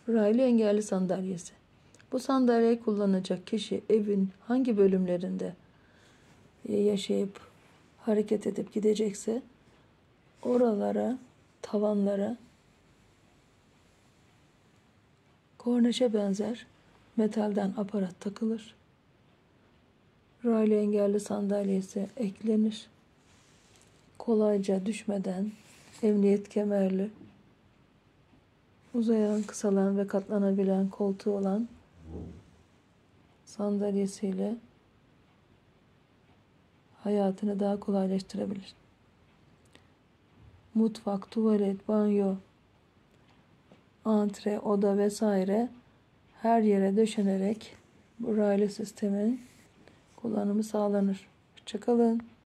Raylı engelli sandalyesi. Bu sandalyeyi kullanacak kişi evin hangi bölümlerinde yaşayıp hareket edip gidecekse oralara, tavanlara korneşe benzer metalden aparat takılır. Raylı engelli sandalyesi eklenir. Kolayca düşmeden emniyet kemerli, uzayan, kısalan ve katlanabilen koltuğu olan sandalyesiyle hayatını daha kolaylaştırabilir. Mutfak, tuvalet, banyo, antre, oda vesaire her yere döşenerek bu raylı sistemin kullanımı sağlanır. Hoşça kalın.